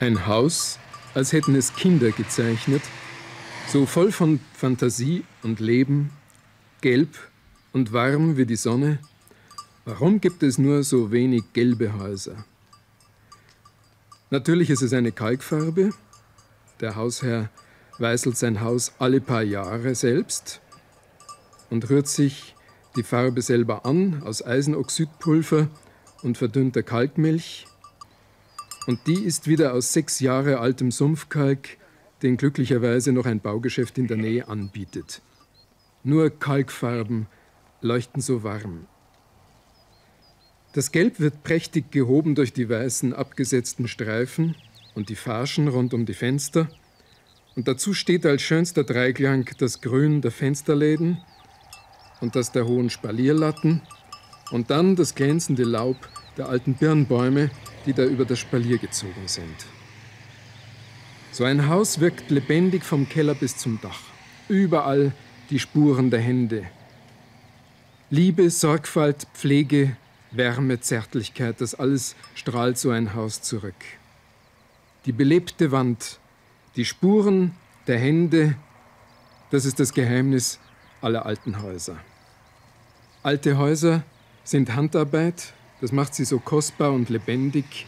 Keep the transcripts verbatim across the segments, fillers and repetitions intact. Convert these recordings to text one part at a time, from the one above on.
Ein Haus, als hätten es Kinder gezeichnet, so voll von Fantasie und Leben, gelb und warm wie die Sonne. Warum gibt es nur so wenig gelbe Häuser? Natürlich ist es eine Kalkfarbe. Der Hausherr weißelt sein Haus alle paar Jahre selbst und rührt sich die Farbe selber an aus Eisenoxidpulver und verdünnter Kalkmilch. Und die ist wieder aus sechs Jahre altem Sumpfkalk, den glücklicherweise noch ein Baugeschäft in der Nähe anbietet. Nur Kalkfarben leuchten so warm. Das Gelb wird prächtig gehoben durch die weißen abgesetzten Streifen und die Farschen rund um die Fenster. Und dazu steht als schönster Dreiklang das Grün der Fensterläden und das der hohen Spalierlatten und dann das glänzende Laub der alten Birnbäume, die da über das Spalier gezogen sind. So ein Haus wirkt lebendig vom Keller bis zum Dach. Überall die Spuren der Hände. Liebe, Sorgfalt, Pflege, Wärme, Zärtlichkeit, das alles strahlt so ein Haus zurück. Die belebte Wand, die Spuren der Hände, das ist das Geheimnis aller alten Häuser. Alte Häuser sind Handarbeit, das macht sie so kostbar und lebendig.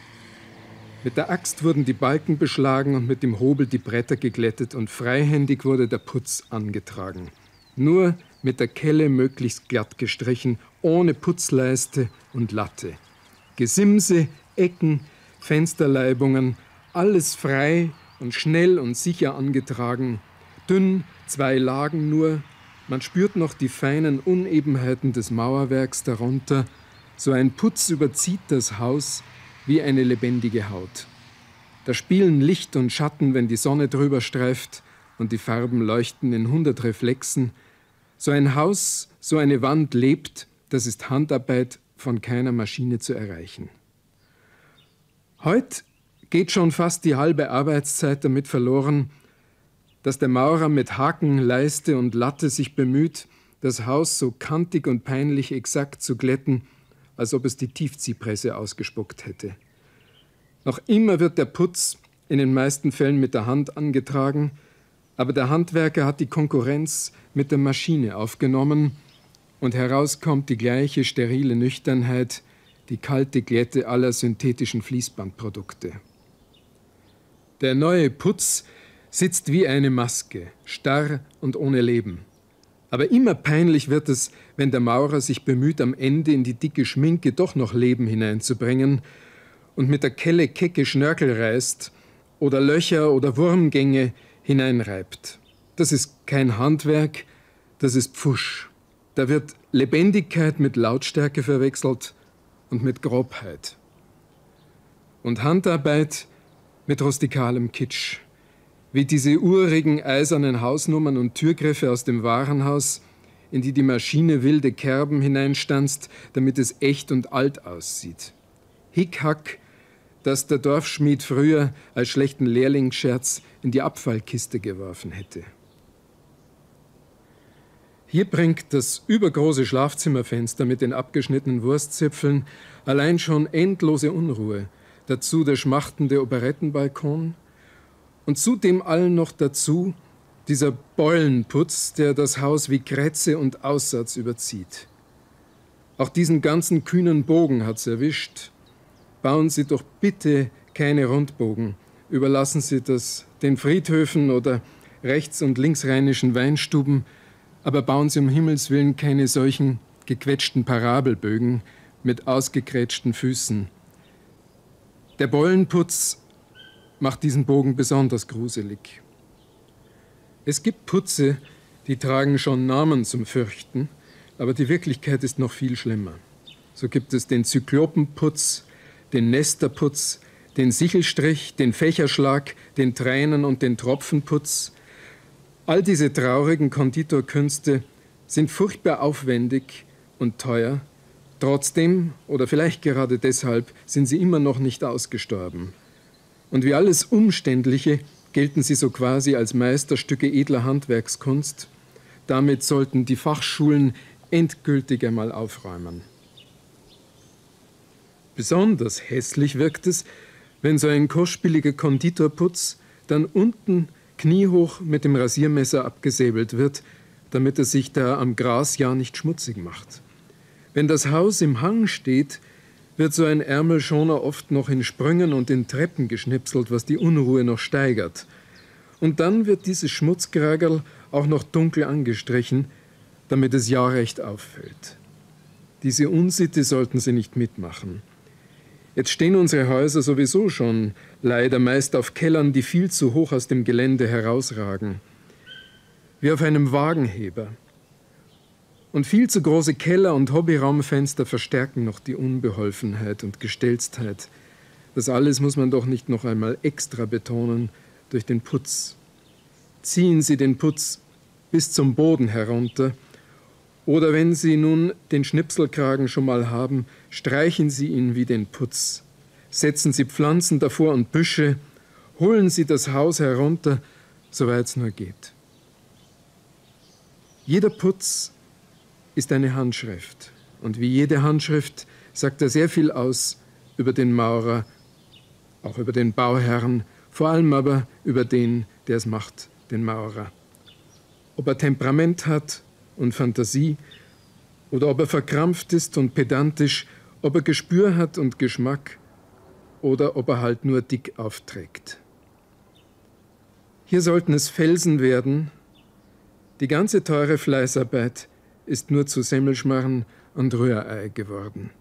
Mit der Axt wurden die Balken beschlagen und mit dem Hobel die Bretter geglättet und freihändig wurde der Putz angetragen. Nur mit der Kelle möglichst glatt gestrichen, ohne Putzleiste und Latte. Gesimse, Ecken, Fensterleibungen, alles frei und schnell und sicher angetragen. Dünn, zwei Lagen nur. Man spürt noch die feinen Unebenheiten des Mauerwerks darunter. So ein Putz überzieht das Haus wie eine lebendige Haut. Da spielen Licht und Schatten, wenn die Sonne drüber streift und die Farben leuchten in hundert Reflexen. So ein Haus, so eine Wand lebt, das ist Handarbeit von keiner Maschine zu erreichen. Heute geht schon fast die halbe Arbeitszeit damit verloren, dass der Maurer mit Haken, Leiste und Latte sich bemüht, das Haus so kantig und peinlich exakt zu glätten, als ob es die Tiefziehpresse ausgespuckt hätte. Noch immer wird der Putz in den meisten Fällen mit der Hand angetragen, aber der Handwerker hat die Konkurrenz mit der Maschine aufgenommen und heraus kommt die gleiche sterile Nüchternheit, die kalte Glätte aller synthetischen Fließbandprodukte. Der neue Putz sitzt wie eine Maske, starr und ohne Leben. Aber immer peinlich wird es, wenn der Maurer sich bemüht, am Ende in die dicke Schminke doch noch Leben hineinzubringen und mit der Kelle kecke Schnörkel reißt oder Löcher oder Wurmgänge hineinreibt. Das ist kein Handwerk, das ist Pfusch. Da wird Lebendigkeit mit Lautstärke verwechselt und mit Grobheit. Und Handarbeit mit rustikalem Kitsch. Wie diese urigen eisernen Hausnummern und Türgriffe aus dem Warenhaus, in die die Maschine wilde Kerben hineinstanzt, damit es echt und alt aussieht. Hickhack, das der Dorfschmied früher als schlechten Lehrlingsscherz in die Abfallkiste geworfen hätte. Hier bringt das übergroße Schlafzimmerfenster mit den abgeschnittenen Wurstzipfeln allein schon endlose Unruhe. Dazu der schmachtende Operettenbalkon. Und zudem allen noch dazu dieser Beulenputz, der das Haus wie Krätze und Aussatz überzieht. Auch diesen ganzen kühnen Bogen hat's erwischt. Bauen Sie doch bitte keine Rundbogen. Überlassen Sie das den Friedhöfen oder rechts- und linksrheinischen Weinstuben, aber bauen Sie um Himmels Willen keine solchen gequetschten Parabelbögen mit ausgekrätschten Füßen. Der Beulenputz macht diesen Bogen besonders gruselig. Es gibt Putze, die tragen schon Namen zum Fürchten, aber die Wirklichkeit ist noch viel schlimmer. So gibt es den Zyklopenputz, den Nesterputz, den Sichelstrich, den Fächerschlag, den Tränen- und den Tropfenputz. All diese traurigen Konditorkünste sind furchtbar aufwendig und teuer. Trotzdem, oder vielleicht gerade deshalb, sind sie immer noch nicht ausgestorben. Und wie alles Umständliche gelten sie so quasi als Meisterstücke edler Handwerkskunst. Damit sollten die Fachschulen endgültig einmal aufräumen. Besonders hässlich wirkt es, wenn so ein kostspieliger Konditorputz dann unten kniehoch mit dem Rasiermesser abgesäbelt wird, damit er sich da am Gras ja nicht schmutzig macht. Wenn das Haus im Hang steht, wird so ein Ärmelschoner oft noch in Sprüngen und in Treppen geschnipselt, was die Unruhe noch steigert. Und dann wird dieses Schmutzkragerl auch noch dunkel angestrichen, damit es ja recht auffällt. Diese Unsitte sollten Sie nicht mitmachen. Jetzt stehen unsere Häuser sowieso schon leider meist auf Kellern, die viel zu hoch aus dem Gelände herausragen. Wie auf einem Wagenheber. Und viel zu große Keller und Hobbyraumfenster verstärken noch die Unbeholfenheit und Gestelztheit. Das alles muss man doch nicht noch einmal extra betonen durch den Putz. Ziehen Sie den Putz bis zum Boden herunter, oder wenn Sie nun den Schnipselkragen schon mal haben, streichen Sie ihn wie den Putz. Setzen Sie Pflanzen davor und Büsche, holen Sie das Haus herunter, soweit es nur geht. Jeder Putz ist eine Handschrift. Und wie jede Handschrift sagt er sehr viel aus über den Maurer, auch über den Bauherrn, vor allem aber über den, der es macht, den Maurer. Ob er Temperament hat und Fantasie, oder ob er verkrampft ist und pedantisch, ob er Gespür hat und Geschmack, oder ob er halt nur dick aufträgt. Hier sollten es Felsen werden. Die ganze teure Fleißarbeit ist nur zu Semmelschmarren und Rührei geworden.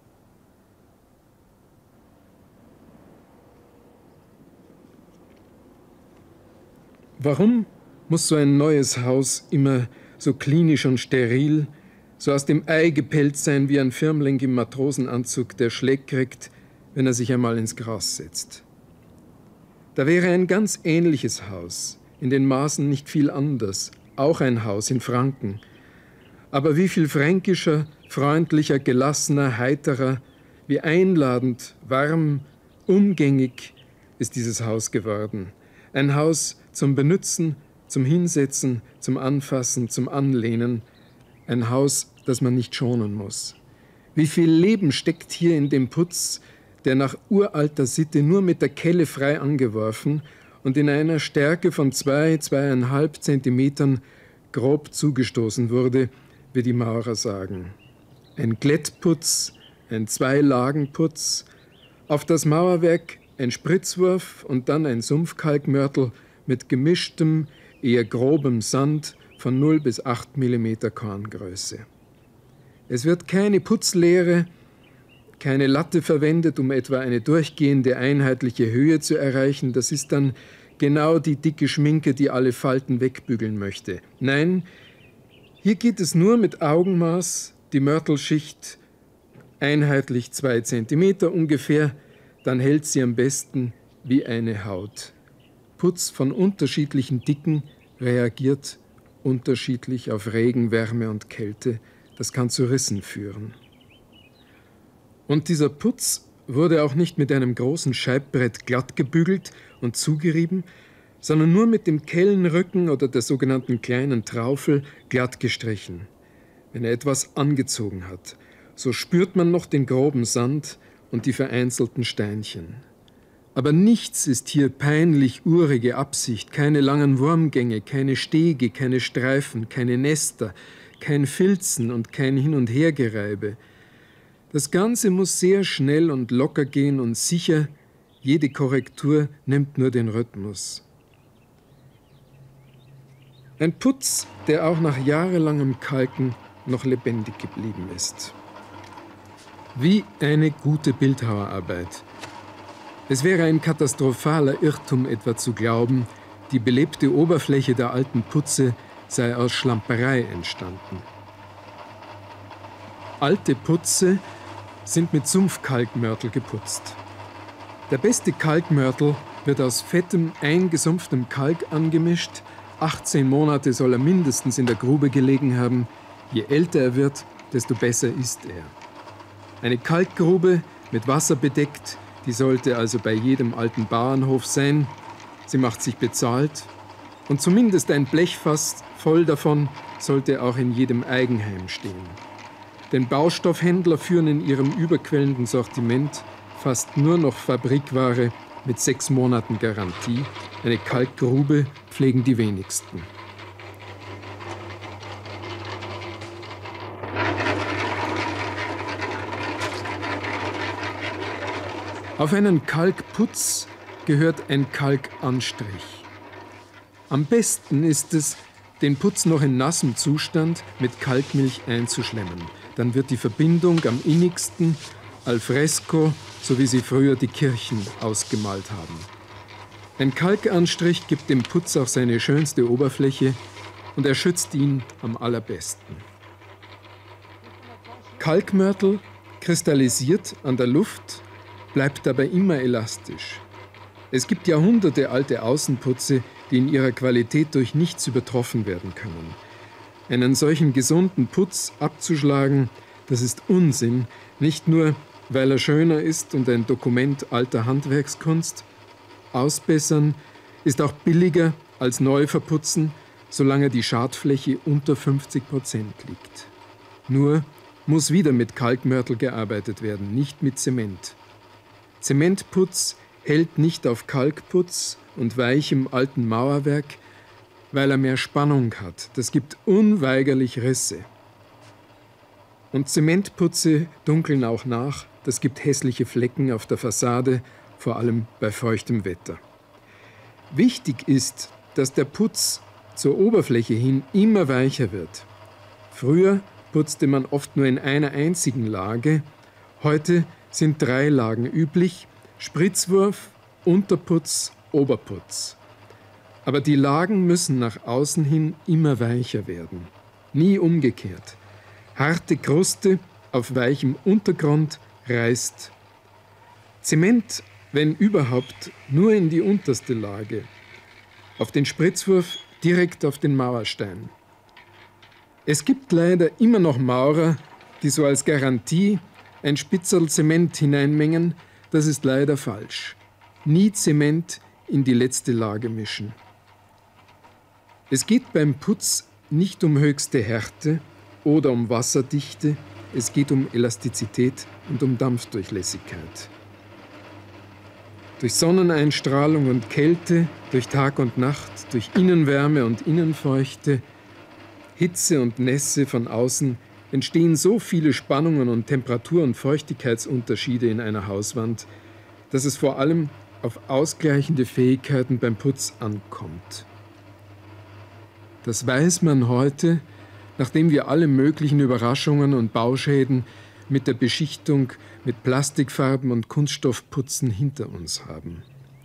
Warum muss so ein neues Haus immer so klinisch und steril, so aus dem Ei gepellt sein wie ein Firmling im Matrosenanzug, der Schläg kriegt, wenn er sich einmal ins Gras setzt? Da wäre ein ganz ähnliches Haus, in den Maßen nicht viel anders, auch ein Haus in Franken, aber wie viel fränkischer, freundlicher, gelassener, heiterer, wie einladend, warm, umgängig ist dieses Haus geworden. Ein Haus zum Benützen, zum Hinsetzen, zum Anfassen, zum Anlehnen. Ein Haus, das man nicht schonen muss. Wie viel Leben steckt hier in dem Putz, der nach uralter Sitte nur mit der Kelle frei angeworfen und in einer Stärke von zwei, zweieinhalb Zentimetern grob zugestoßen wurde, wie die Maurer sagen. Ein Glättputz, ein Zweilagenputz, auf das Mauerwerk ein Spritzwurf und dann ein Sumpfkalkmörtel mit gemischtem, eher grobem Sand von null bis acht Millimeter Korngröße. Es wird keine Putzlehre, keine Latte verwendet, um etwa eine durchgehende einheitliche Höhe zu erreichen. Das ist dann genau die dicke Schminke, die alle Falten wegbügeln möchte. Nein, hier geht es nur mit Augenmaß, die Mörtelschicht einheitlich zwei Zentimeter ungefähr, dann hält sie am besten wie eine Haut. Putz von unterschiedlichen Dicken reagiert unterschiedlich auf Regen, Wärme und Kälte. Das kann zu Rissen führen. Und dieser Putz wurde auch nicht mit einem großen Scheibbrett glatt gebügelt und zugerieben, sondern nur mit dem Kellenrücken oder der sogenannten kleinen Traufel glatt gestrichen. Wenn er etwas angezogen hat, so spürt man noch den groben Sand und die vereinzelten Steinchen. Aber nichts ist hier peinlich urige Absicht, keine langen Wurmgänge, keine Stege, keine Streifen, keine Nester, kein Filzen und kein Hin- und Hergereibe. Das Ganze muss sehr schnell und locker gehen und sicher, jede Korrektur nimmt nur den Rhythmus. Ein Putz, der auch nach jahrelangem Kalken noch lebendig geblieben ist. Wie eine gute Bildhauerarbeit. Es wäre ein katastrophaler Irrtum etwa zu glauben, die belebte Oberfläche der alten Putze sei aus Schlamperei entstanden. Alte Putze sind mit Sumpfkalkmörtel geputzt. Der beste Kalkmörtel wird aus fettem, eingesumpftem Kalk angemischt. achtzehn Monate soll er mindestens in der Grube gelegen haben. Je älter er wird, desto besser ist er. Eine Kalkgrube mit Wasser bedeckt, die sollte also bei jedem alten Bauernhof sein. Sie macht sich bezahlt. Und zumindest ein Blechfass voll davon sollte auch in jedem Eigenheim stehen. Denn Baustoffhändler führen in ihrem überquellenden Sortiment fast nur noch Fabrikware mit sechs Monaten Garantie. Eine Kalkgrube pflegen die wenigsten. Auf einen Kalkputz gehört ein Kalkanstrich. Am besten ist es, den Putz noch in nassem Zustand mit Kalkmilch einzuschlemmen. Dann wird die Verbindung am innigsten, al fresco, so wie sie früher die Kirchen ausgemalt haben. Ein Kalkanstrich gibt dem Putz auch seine schönste Oberfläche und er schützt ihn am allerbesten. Kalkmörtel kristallisiert an der Luft, bleibt dabei immer elastisch. Es gibt jahrhundertealte Außenputze, die in ihrer Qualität durch nichts übertroffen werden können. Einen solchen gesunden Putz abzuschlagen, das ist Unsinn, nicht nur, weil er schöner ist und ein Dokument alter Handwerkskunst. Ausbessern ist auch billiger als neu verputzen, solange die Schadfläche unter fünfzig Prozent liegt. Nur muss wieder mit Kalkmörtel gearbeitet werden, nicht mit Zement. Zementputz hält nicht auf Kalkputz und weichem alten Mauerwerk, weil er mehr Spannung hat. Das gibt unweigerlich Risse. Und Zementputze dunkeln auch nach. Das gibt hässliche Flecken auf der Fassade, vor allem bei feuchtem Wetter. Wichtig ist, dass der Putz zur Oberfläche hin immer weicher wird. Früher putzte man oft nur in einer einzigen Lage. Heute sind drei Lagen üblich: Spritzwurf, Unterputz, Oberputz. Aber die Lagen müssen nach außen hin immer weicher werden. Nie umgekehrt. Harte Kruste auf weichem Untergrund reißt. Zement, wenn überhaupt, nur in die unterste Lage. Auf den Spritzwurf direkt auf den Mauerstein. Es gibt leider immer noch Maurer, die so als Garantie ein Spitzerl Zement hineinmengen. Das ist leider falsch. Nie Zement in die letzte Lage mischen. Es geht beim Putz nicht um höchste Härte oder um Wasserdichte, es geht um Elastizität und um Dampfdurchlässigkeit. Durch Sonneneinstrahlung und Kälte, durch Tag und Nacht, durch Innenwärme und Innenfeuchte, Hitze und Nässe von außen entstehen so viele Spannungen und Temperatur- und Feuchtigkeitsunterschiede in einer Hauswand, dass es vor allem auf ausgleichende Fähigkeiten beim Putz ankommt. Das weiß man heute, nachdem wir alle möglichen Überraschungen und Bauschäden mit der Beschichtung mit Plastikfarben und Kunststoffputzen hinter uns haben.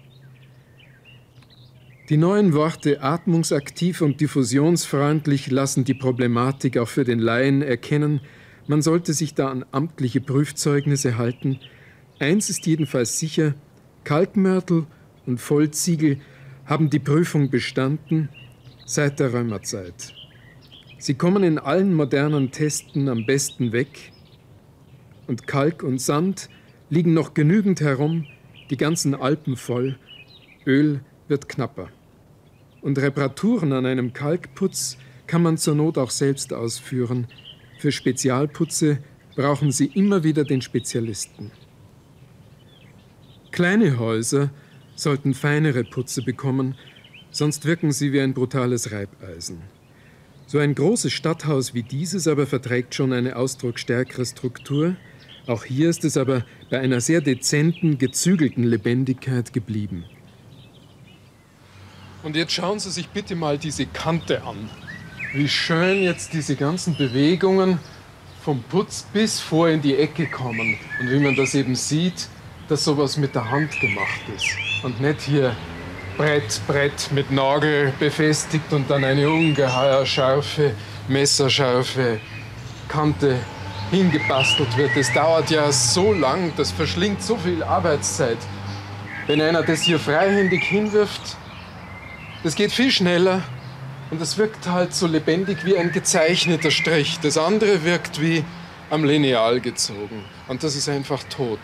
Die neuen Worte atmungsaktiv und diffusionsfreundlich lassen die Problematik auch für den Laien erkennen. Man sollte sich da an amtliche Prüfzeugnisse halten. Eins ist jedenfalls sicher: Kalkmörtel und Vollziegel haben die Prüfung bestanden seit der Römerzeit. Sie kommen in allen modernen Testen am besten weg. Und Kalk und Sand liegen noch genügend herum, die ganzen Alpen voll. Öl wird knapper. Und Reparaturen an einem Kalkputz kann man zur Not auch selbst ausführen. Für Spezialputze brauchen Sie immer wieder den Spezialisten. Kleine Häuser sollten feinere Putze bekommen, sonst wirken sie wie ein brutales Reibeisen. So ein großes Stadthaus wie dieses aber verträgt schon eine ausdrucksstärkere Struktur. Auch hier ist es aber bei einer sehr dezenten, gezügelten Lebendigkeit geblieben. Und jetzt schauen Sie sich bitte mal diese Kante an. Wie schön jetzt diese ganzen Bewegungen vom Putz bis vor in die Ecke kommen. Und wie man das eben sieht, dass sowas mit der Hand gemacht ist. Und nicht hier Brett, Brett mit Nagel befestigt und dann eine ungeheuer scharfe, messerscharfe Kante hingebastelt wird. Das dauert ja so lang, das verschlingt so viel Arbeitszeit. Wenn einer das hier freihändig hinwirft, das geht viel schneller und es wirkt halt so lebendig wie ein gezeichneter Strich. Das andere wirkt wie am Lineal gezogen und das ist einfach tot.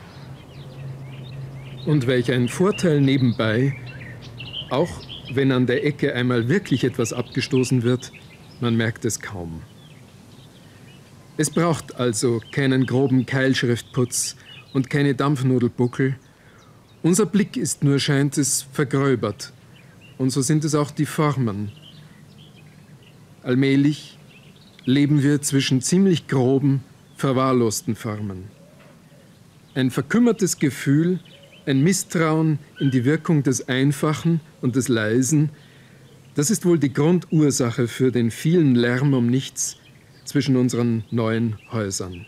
Und welch ein Vorteil nebenbei, auch wenn an der Ecke einmal wirklich etwas abgestoßen wird, man merkt es kaum. Es braucht also keinen groben Keilschriftputz und keine Dampfnudelbuckel Unser Blick ist nur, scheint es, vergröbert. Und so sind es auch die Formen. Allmählich leben wir zwischen ziemlich groben, verwahrlosten Formen. Ein verkümmertes Gefühl, ein Misstrauen in die Wirkung des Einfachen und des Leisen, das ist wohl die Grundursache für den vielen Lärm um nichts zwischen unseren neuen Häusern.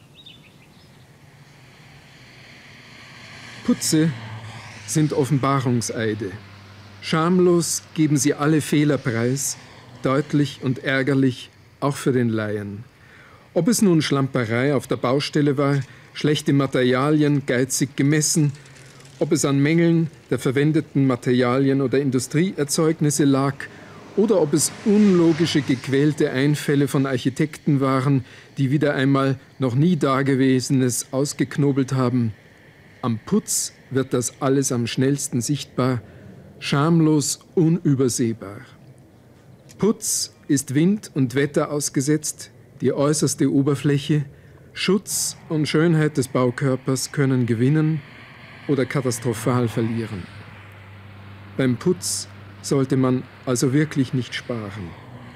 Putze sind Offenbarungseide. Schamlos geben sie alle Fehler preis, deutlich und ärgerlich, auch für den Laien. Ob es nun Schlamperei auf der Baustelle war, schlechte Materialien, geizig gemessen, ob es an Mängeln der verwendeten Materialien oder Industrieerzeugnisse lag, oder ob es unlogische, gequälte Einfälle von Architekten waren, die wieder einmal noch nie Dagewesenes ausgeknobelt haben. Am Putz wird das alles am schnellsten sichtbar, schamlos unübersehbar. Putz ist Wind und Wetter ausgesetzt, die äußerste Oberfläche. Schutz und Schönheit des Baukörpers können gewinnen oder katastrophal verlieren. Beim Putz sollte man also wirklich nicht sparen.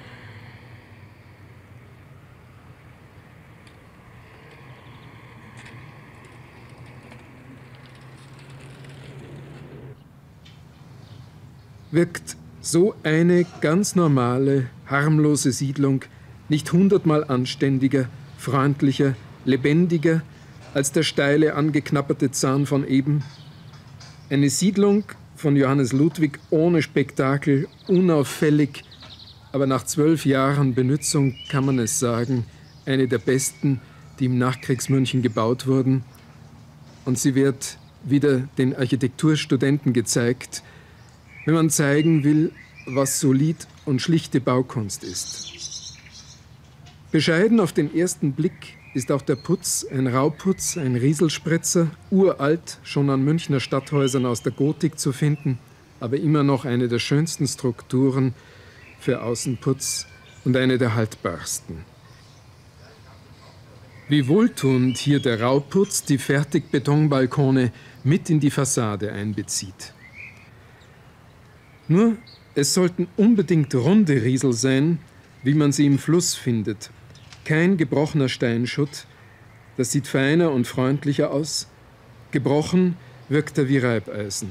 Wirkt so eine ganz normale, harmlose Siedlung nicht hundertmal anständiger, freundlicher, lebendiger als der steile, angeknabberte Zahn von eben? Eine Siedlung von Johannes Ludwig ohne Spektakel, unauffällig, aber nach zwölf Jahren Benutzung kann man es sagen, eine der besten, die im Nachkriegsmünchen gebaut wurden. Und sie wird wieder den Architekturstudenten gezeigt, wenn man zeigen will, was solid und schlichte Baukunst ist. Bescheiden auf den ersten Blick ist auch der Putz ein Rauputz, ein Rieselspritzer, uralt, schon an Münchner Stadthäusern aus der Gotik zu finden, aber immer noch eine der schönsten Strukturen für Außenputz und eine der haltbarsten. Wie wohltuend hier der Rauputz die Fertigbetonbalkone mit in die Fassade einbezieht. Nur, es sollten unbedingt runde Riesel sein, wie man sie im Fluss findet. Kein gebrochener Steinschutt, das sieht feiner und freundlicher aus. Gebrochen wirkt er wie Reibeisen.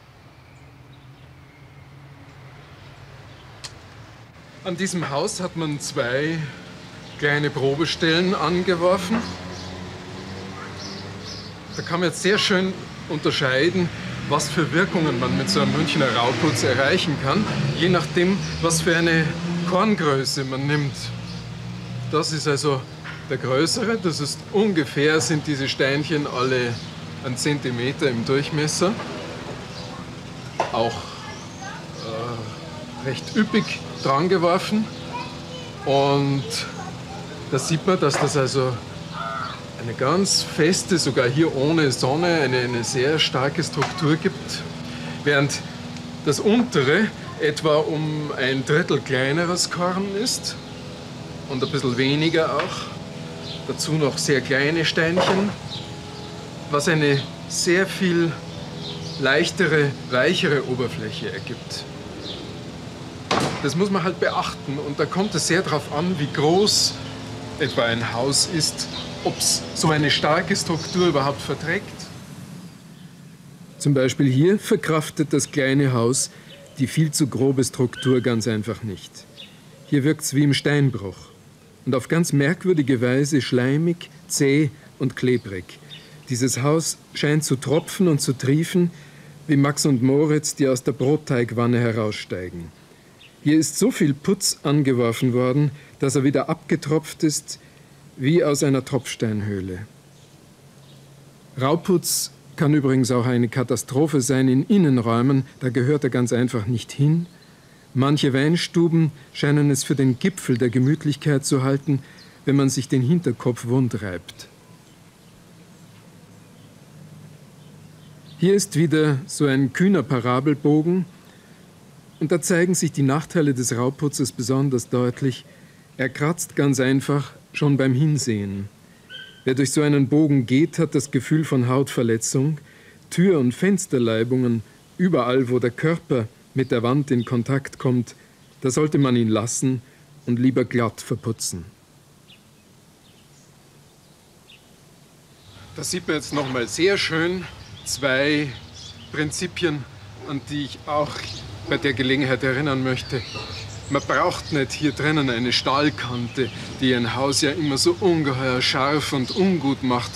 An diesem Haus hat man zwei kleine Probestellen angeworfen. Da kann man jetzt sehr schön unterscheiden, was für Wirkungen man mit so einem Münchner Rauputz erreichen kann, je nachdem, was für eine Korngröße man nimmt. Das ist also der größere, das ist ungefähr, sind diese Steinchen alle einen Zentimeter im Durchmesser. Auch äh, recht üppig dran geworfen. Und da sieht man, dass das also eine ganz feste, sogar hier ohne Sonne, eine, eine sehr starke Struktur gibt. Während das untere etwa um ein Drittel kleineres Korn ist. Und ein bisschen weniger auch. Dazu noch sehr kleine Steinchen, was eine sehr viel leichtere, weichere Oberfläche ergibt. Das muss man halt beachten und da kommt es sehr darauf an, wie groß etwa ein Haus ist, ob es so eine starke Struktur überhaupt verträgt. Zum Beispiel hier verkraftet das kleine Haus die viel zu grobe Struktur ganz einfach nicht. Hier wirkt es wie im Steinbruch. Und auf ganz merkwürdige Weise schleimig, zäh und klebrig. Dieses Haus scheint zu tropfen und zu triefen, wie Max und Moritz, die aus der Brotteigwanne heraussteigen. Hier ist so viel Putz angeworfen worden, dass er wieder abgetropft ist, wie aus einer Tropfsteinhöhle. Rauputz kann übrigens auch eine Katastrophe sein in Innenräumen, da gehört er ganz einfach nicht hin. Manche Weinstuben scheinen es für den Gipfel der Gemütlichkeit zu halten, wenn man sich den Hinterkopf wund reibt. Hier ist wieder so ein kühner Parabelbogen und da zeigen sich die Nachteile des Rauputzes besonders deutlich. Er kratzt ganz einfach schon beim Hinsehen. Wer durch so einen Bogen geht, hat das Gefühl von Hautverletzung. Tür- und Fensterleibungen, überall, wo der Körper mit der Wand in Kontakt kommt, da sollte man ihn lassen und lieber glatt verputzen. Da sieht man jetzt nochmal sehr schön zwei Prinzipien, an die ich auch bei der Gelegenheit erinnern möchte. Man braucht nicht hier drinnen eine Stahlkante, die ein Haus ja immer so ungeheuer scharf und ungut macht.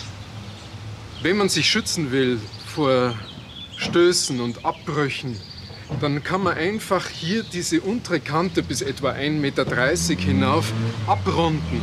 Wenn man sich schützen will vor Stößen und Abbrüchen, dann kann man einfach hier diese untere Kante bis etwa ein Meter dreißig hinauf abrunden.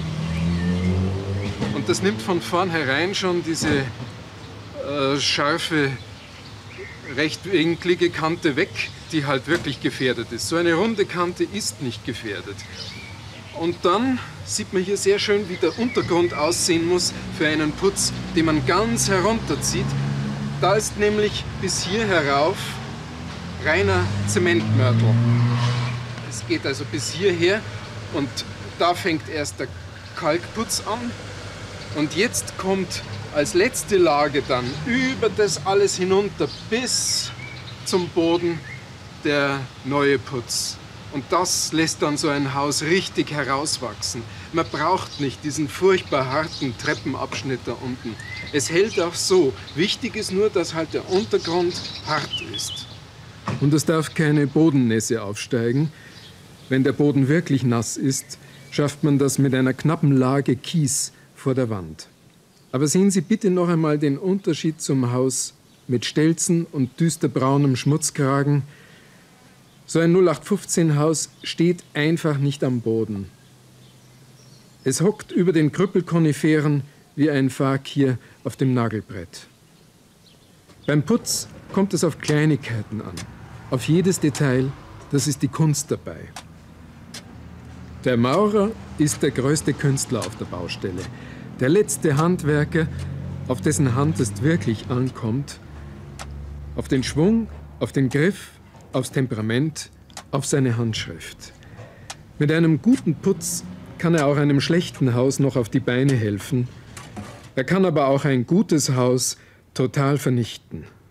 Und das nimmt von vornherein schon diese äh, scharfe, rechtwinklige Kante weg, die halt wirklich gefährdet ist. So eine runde Kante ist nicht gefährdet. Und dann sieht man hier sehr schön, wie der Untergrund aussehen muss für einen Putz, den man ganz herunterzieht. Da ist nämlich bis hier herauf reiner Zementmörtel. Es geht also bis hierher und da fängt erst der Kalkputz an. Und jetzt kommt als letzte Lage dann über das alles hinunter bis zum Boden der neue Putz. Und das lässt dann so ein Haus richtig herauswachsen. Man braucht nicht diesen furchtbar harten Treppenabschnitt da unten. Es hält auch so. Wichtig ist nur, dass halt der Untergrund hart ist. Und es darf keine Bodennässe aufsteigen. Wenn der Boden wirklich nass ist, schafft man das mit einer knappen Lage Kies vor der Wand. Aber sehen Sie bitte noch einmal den Unterschied zum Haus mit Stelzen und düsterbraunem Schmutzkragen. So ein null acht fünfzehn Haus steht einfach nicht am Boden. Es hockt über den Krüppelkoniferen wie ein Fakir auf dem Nagelbrett. Beim Putz kommt es auf Kleinigkeiten an. Auf jedes Detail, das ist die Kunst dabei. Der Maurer ist der größte Künstler auf der Baustelle. Der letzte Handwerker, auf dessen Hand es wirklich ankommt. Auf den Schwung, auf den Griff, aufs Temperament, auf seine Handschrift. Mit einem guten Putz kann er auch einem schlechten Haus noch auf die Beine helfen. Er kann aber auch ein gutes Haus total vernichten.